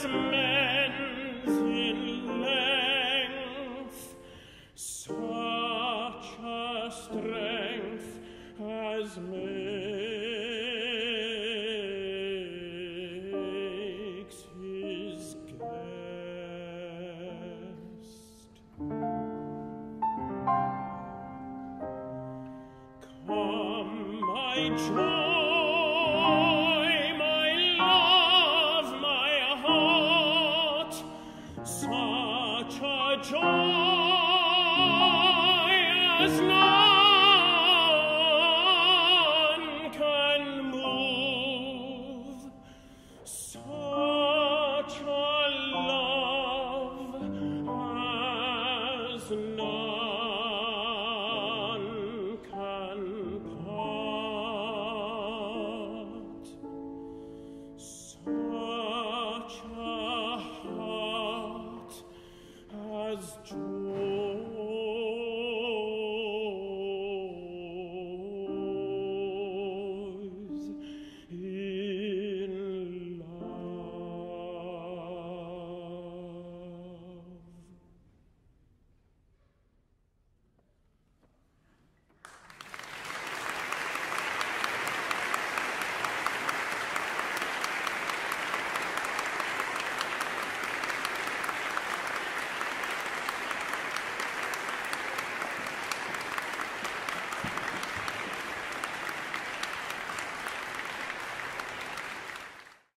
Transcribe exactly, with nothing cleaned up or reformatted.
as mends in length, such a strength as makes his guest. Come, my joy, my love, my heart, such a joy as none can move, such a love as none